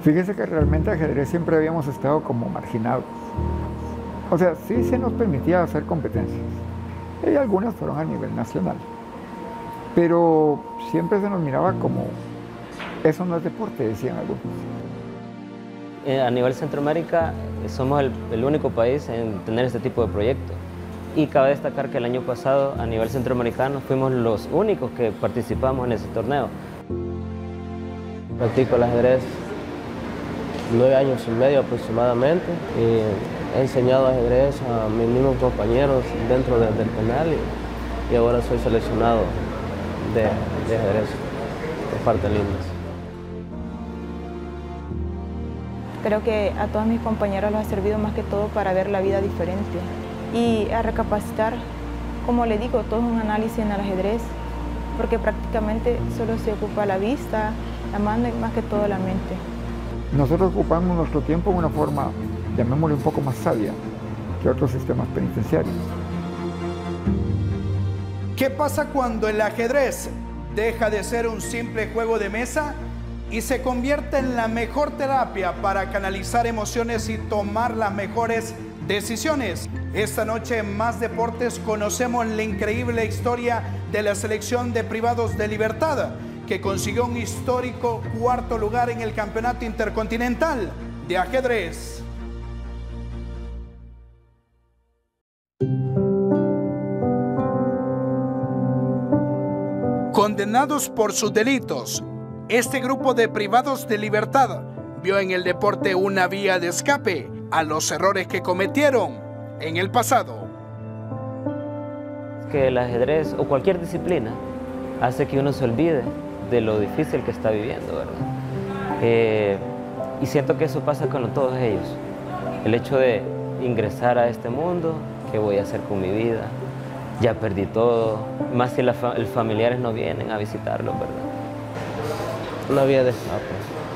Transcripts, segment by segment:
Fíjese que realmente ajedrez siempre habíamos estado como marginados. O sea, sí se nos permitía hacer competencias. Y algunas fueron a nivel nacional. Pero siempre se nos miraba como, eso no es deporte, decían algunos. A nivel Centroamérica somos el único país en tener este tipo de proyectos. Y cabe destacar que el año pasado a nivel centroamericano fuimos los únicos que participamos en ese torneo. Practico el ajedrez 9 años y medio aproximadamente. Y he enseñado ajedrez a mis mismos compañeros dentro del penal y ahora soy seleccionado de ajedrez por parte de Lindes. Creo que a todos mis compañeros les ha servido más que todo para ver la vida diferente y a recapacitar, como le digo, todo es un análisis en el ajedrez, porque prácticamente solo se ocupa la vista, la mano y más que todo la mente. Nosotros ocupamos nuestro tiempo de una forma, llamémosle un poco más sabia que otros sistemas penitenciarios. ¿Qué pasa cuando el ajedrez deja de ser un simple juego de mesa y se convierte en la mejor terapia para canalizar emociones y tomar las mejores decisiones? Esta noche en Más Deportes conocemos la increíble historia de la selección de privados de libertad, que consiguió un histórico 4º lugar en el Campeonato Intercontinental de Ajedrez. Condenados por sus delitos, este grupo de privados de libertad vio en el deporte una vía de escape a los errores que cometieron en el pasado. Que el ajedrez o cualquier disciplina hace que uno se olvide de lo difícil que está viviendo, ¿verdad? Y siento que eso pasa con todos ellos. El hecho de ingresar a este mundo, ¿qué voy a hacer con mi vida? Ya perdí todo, más si los familiares no vienen a visitarlos, ¿verdad? Una vía de escape.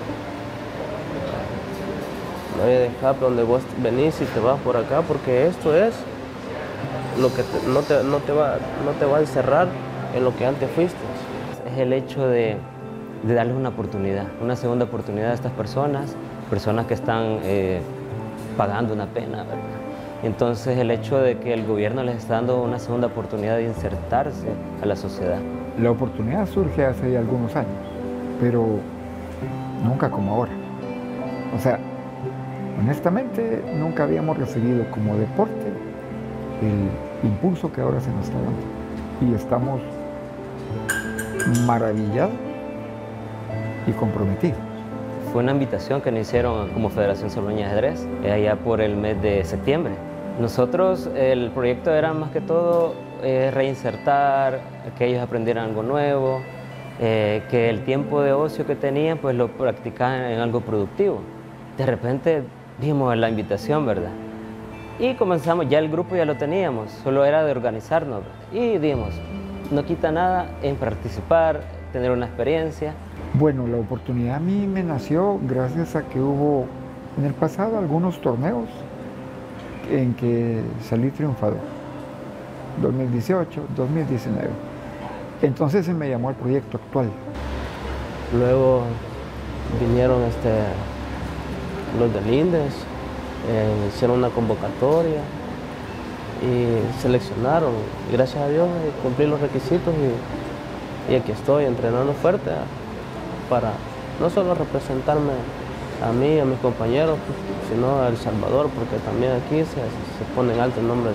Una vía de escape donde vos venís y te vas por acá, porque esto es lo que no te va a encerrar en lo que antes fuiste. Es el hecho de darles una oportunidad, una segunda oportunidad a estas personas que están pagando una pena, ¿verdad? Entonces el hecho de que el gobierno les está dando una segunda oportunidad de insertarse a la sociedad. La oportunidad surge hace ya algunos años, pero nunca como ahora. O sea, honestamente nunca habíamos recibido como deporte el impulso que ahora se nos está dando. Y estamos maravillados y comprometidos. Fue una invitación que nos hicieron como Federación Salvadoreña de Ajedrez allá por el mes de septiembre. Nosotros, el proyecto era más que todo reinsertar, que ellos aprendieran algo nuevo, que el tiempo de ocio que tenían pues lo practicaban en algo productivo. De repente vimos la invitación, ¿verdad? Y comenzamos, ya el grupo ya lo teníamos, solo era de organizarnos. Y dijimos, no quita nada en participar, tener una experiencia. Bueno, la oportunidad a mí me nació gracias a que hubo en el pasado algunos torneos en que salí triunfador, 2018, 2019. Entonces se me llamó al proyecto actual. Luego vinieron los de Lindes, hicieron una convocatoria y seleccionaron. Y gracias a Dios cumplí los requisitos y aquí estoy entrenando fuerte para no solo representarme a mí y a mis compañeros, sino a El Salvador, porque también aquí se pone en alto el nombre de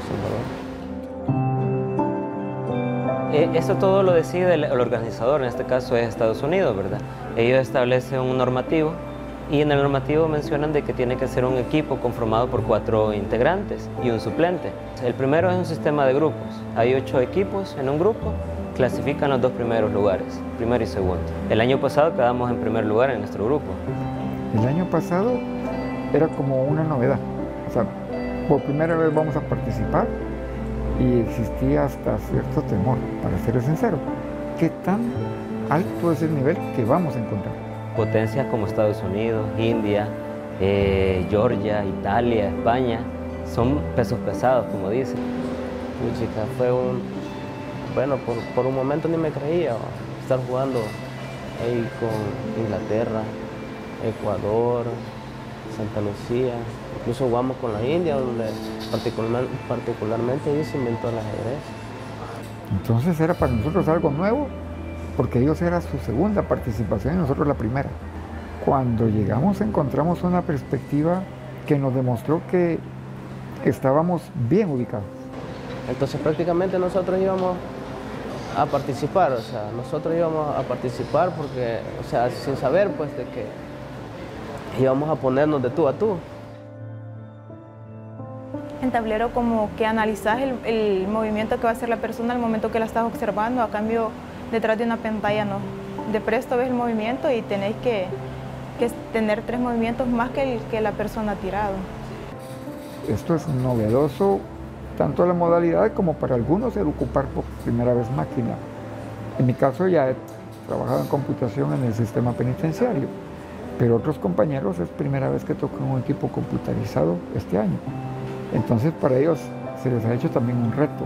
El Salvador. Eso todo lo decide el organizador, en este caso es Estados Unidos, ¿verdad? Ellos establecen un normativo y en el normativo mencionan de que tiene que ser un equipo conformado por 4 integrantes y un suplente. El primero es un sistema de grupos. Hay 8 equipos en un grupo, clasifican los 2 primeros lugares, primero y segundo. El año pasado quedamos en primer lugar en nuestro grupo. El año pasado era como una novedad. O sea, por primera vez vamos a participar y existía hasta cierto temor, para ser sincero. ¿Qué tan alto es el nivel que vamos a encontrar? Potencias como Estados Unidos, India, Georgia, Italia, España, son pesos pesados, como dicen. Mi chica, fue bueno, por un momento ni me creía estar jugando ahí con Inglaterra, Ecuador, Santa Lucía, incluso jugamos con la India, donde particularmente ahí se inventó el ajedrez. Entonces era para nosotros algo nuevo, porque ellos era su segunda participación y nosotros la primera. Cuando llegamos encontramos una perspectiva que nos demostró que estábamos bien ubicados. Entonces prácticamente nosotros íbamos a participar, o sea, nosotros íbamos a participar porque, o sea, sin saber pues de que íbamos a ponernos de tú a tú. En tablero como que analizas el movimiento que va a hacer la persona al momento que la estás observando, a cambio detrás de una pantalla no. De presto ves el movimiento y tenéis que tener 3 movimientos más que el que la persona ha tirado. Esto es novedoso, tanto la modalidad como para algunos el ocupar por primera vez máquina. En mi caso ya he trabajado en computación en el sistema penitenciario, pero otros compañeros es primera vez que tocan un equipo computarizado este año. Entonces para ellos se les ha hecho también un reto.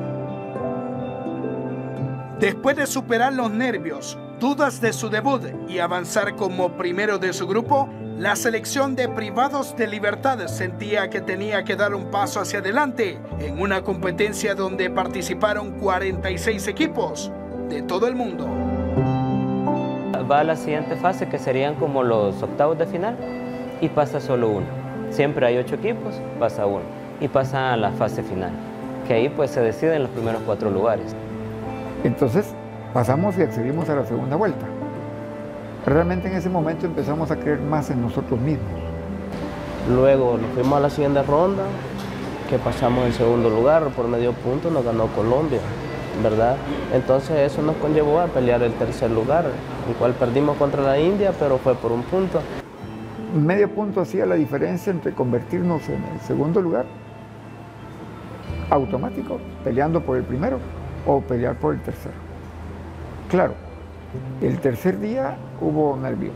Después de superar los nervios, dudas de su debut y avanzar como primero de su grupo, la selección de privados de libertad sentía que tenía que dar un paso hacia adelante en una competencia donde participaron 46 equipos de todo el mundo. Va a la siguiente fase, que serían como los octavos de final, y pasa solo uno. Siempre hay 8 equipos, pasa uno, y pasa a la fase final, que ahí pues se deciden los primeros 4 lugares. Entonces pasamos y accedimos a la segunda vuelta. Realmente en ese momento empezamos a creer más en nosotros mismos. Luego nos fuimos a la siguiente ronda, que pasamos en segundo lugar, por medio punto nos ganó Colombia, ¿verdad? Entonces eso nos conllevó a pelear el tercer lugar, el cual perdimos contra la India, pero fue por un punto. Medio punto hacía la diferencia entre convertirnos en el segundo lugar, automático, peleando por el primero, o pelear por el tercero. Claro, el tercer día hubo nervios.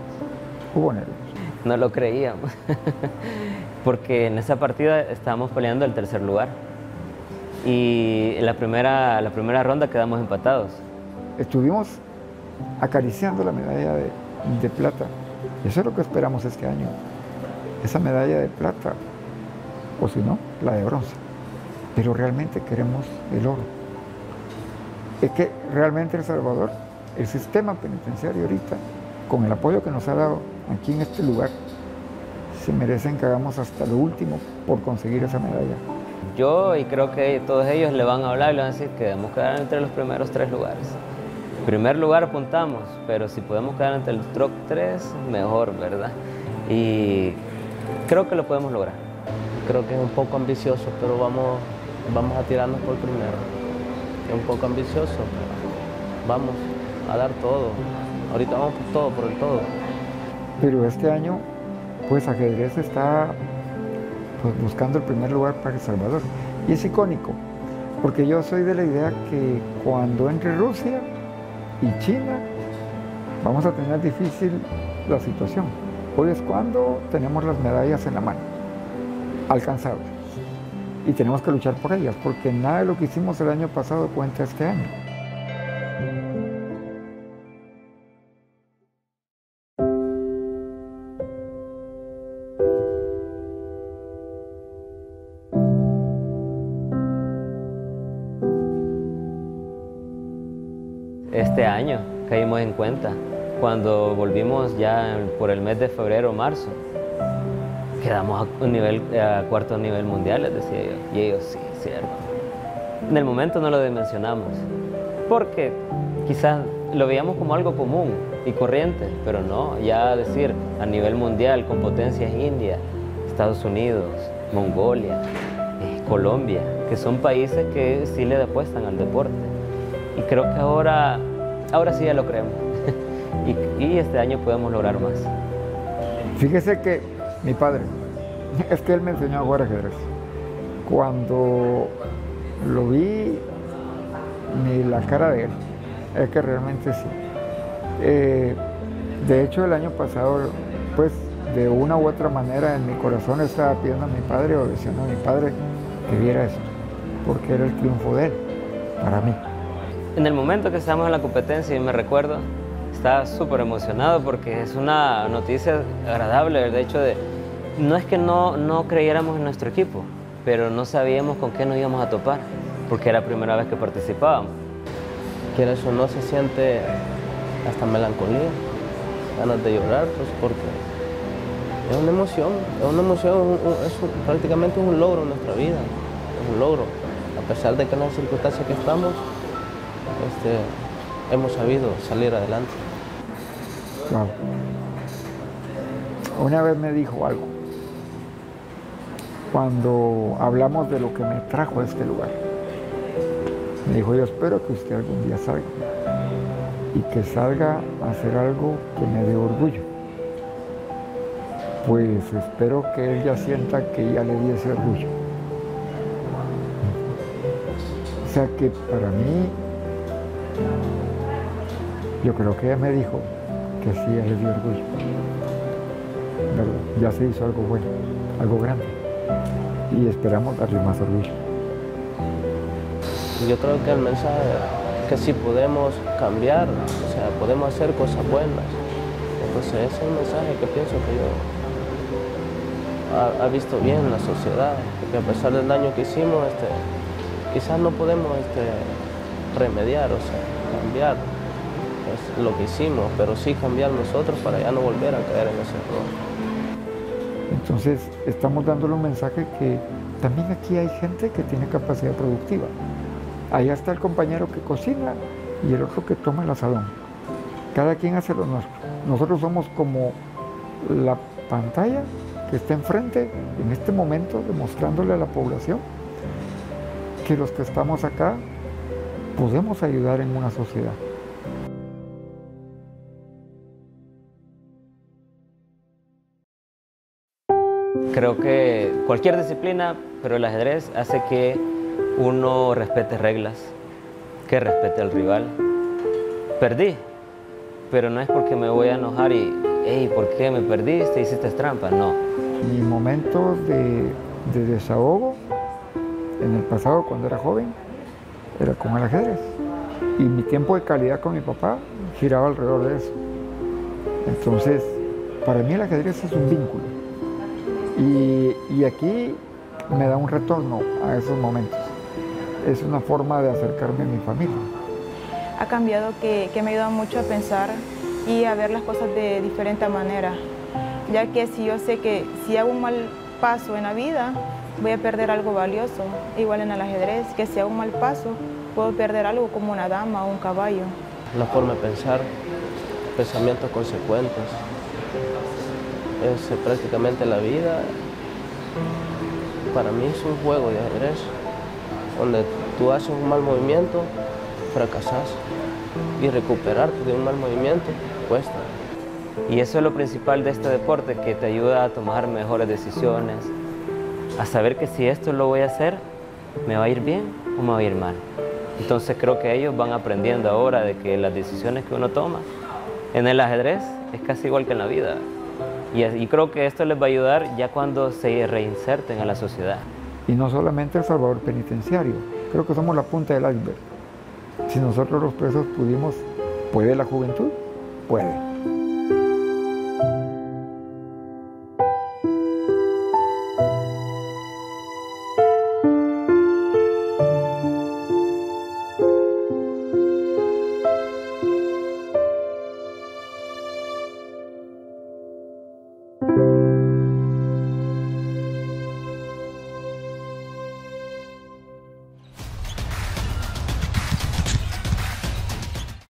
No lo creíamos, porque en esa partida estábamos peleando el tercer lugar. Y en la primera ronda quedamos empatados. Estuvimos acariciando la medalla de plata. Eso es lo que esperamos este año. Esa medalla de plata, o si no, la de bronce. Pero realmente queremos el oro. Es que realmente El Salvador, el sistema penitenciario ahorita, con el apoyo que nos ha dado aquí en este lugar, se merecen que hagamos hasta lo último por conseguir esa medalla. Yo, y creo que todos ellos le van a hablar y le van a decir que debemos quedar entre los primeros 3 lugares. En primer lugar apuntamos, pero si podemos quedar entre el top 3, mejor, ¿verdad? Y creo que lo podemos lograr. Creo que es un poco ambicioso, pero vamos a tirarnos por primero. Es un poco ambicioso, pero vamos a dar todo. Ahorita vamos por todo, por el todo. Pero este año, pues ajedrez está buscando el primer lugar para El Salvador. Y es icónico, porque yo soy de la idea que cuando entre Rusia y China, vamos a tener difícil la situación. Hoy es cuando tenemos las medallas en la mano, alcanzables. Y tenemos que luchar por ellas, porque nada de lo que hicimos el año pasado cuenta este año. Este año caímos en cuenta, cuando volvimos ya por el mes de febrero o marzo, quedamos a cuarto nivel mundial, les decía yo, y ellos sí, cierto. En el momento no lo dimensionamos, porque quizás lo veíamos como algo común y corriente, pero no, ya decir a nivel mundial con potencias India, Estados Unidos, Mongolia, Colombia, que son países que sí le apuestan al deporte. Y creo que ahora sí ya lo creemos. y este año podemos lograr más. Fíjese que mi padre, es que él me enseñó a jugar ajedrez. Cuando lo vi, la cara de él, es que realmente sí. De hecho, el año pasado, pues, de una u otra manera, en mi corazón estaba pidiendo a mi padre o diciendo a mi padre que viera esto, porque era el triunfo de él, para mí. En el momento que estábamos en la competencia, y me recuerdo, Estaba súper emocionado porque es una noticia agradable, el hecho de, no es que no creyéramos en nuestro equipo, pero no sabíamos con qué nos íbamos a topar, porque era la primera vez que participábamos. Quieres o no, se siente hasta melancolía, ganas de llorar, pues porque es una emoción, prácticamente es un logro en nuestra vida, es un logro. A pesar de que en las circunstancias que estamos, hemos sabido salir adelante. Wow. Una vez me dijo algo, cuando hablamos de lo que me trajo a este lugar. Me dijo, yo espero que usted algún día salga y que salga a hacer algo que me dé orgullo. Pues espero que él ya sienta que ya le di ese orgullo. O sea que para mí, yo creo que ella me dijo que sí, ya le dio orgullo. ¿Verdad? Ya se hizo algo bueno, algo grande. Y esperamos darle más orgullo. Yo creo que el mensaje es que si podemos cambiar, o sea, podemos hacer cosas buenas. Entonces ese es un mensaje que pienso que yo ha visto bien en la sociedad, porque a pesar del daño que hicimos, quizás no podemos remediar, o sea, cambiar lo que hicimos, pero sí cambiar nosotros para ya no volver a caer en ese error. Entonces estamos dándole un mensaje que también aquí hay gente que tiene capacidad productiva. Allá está el compañero que cocina y el otro que toma el asadón. Cada quien hace lo nuestro. Nosotros somos como la pantalla que está enfrente en este momento, demostrándole a la población que los que estamos acá podemos ayudar en una sociedad. Creo que cualquier disciplina, pero el ajedrez hace que uno respete reglas, que respete al rival. Perdí, pero no es porque me voy a enojar y, hey, ¿por qué me perdiste? Hiciste trampa, no. Mi momento de desahogo en el pasado, cuando era joven, era con el ajedrez. Y mi tiempo de calidad con mi papá giraba alrededor de eso. Entonces, para mí el ajedrez es un vínculo. Y aquí me da un retorno a esos momentos. Es una forma de acercarme a mi familia. Ha cambiado que me ayuda mucho a pensar y a ver las cosas de diferente manera, ya que si yo sé que si hago un mal paso en la vida, voy a perder algo valioso, igual en el ajedrez, que si hago un mal paso, puedo perder algo como una dama o un caballo. La forma de pensar, pensamientos consecuentes, es prácticamente la vida. Para mí es un juego de ajedrez, donde tú haces un mal movimiento, fracasas, y recuperarte de un mal movimiento cuesta. Y eso es lo principal de este deporte, que te ayuda a tomar mejores decisiones, a saber que si esto lo voy a hacer, ¿me va a ir bien o me va a ir mal? Entonces creo que ellos van aprendiendo ahora de que las decisiones que uno toma en el ajedrez es casi igual que en la vida. Y creo que esto les va a ayudar ya cuando se reinserten a la sociedad. Y no solamente el salvador penitenciario, creo que somos la punta del iceberg. Si nosotros los presos pudimos, ¿puede la juventud? Puede.